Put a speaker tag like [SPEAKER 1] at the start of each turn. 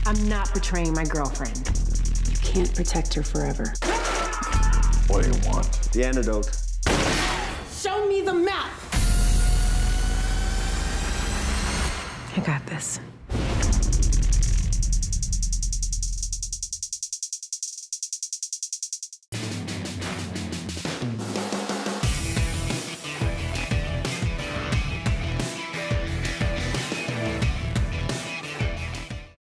[SPEAKER 1] I'm not betraying my girlfriend.
[SPEAKER 2] You can't protect her forever.
[SPEAKER 3] What do you want?
[SPEAKER 4] The antidote.
[SPEAKER 1] Show me the map!
[SPEAKER 2] I got this.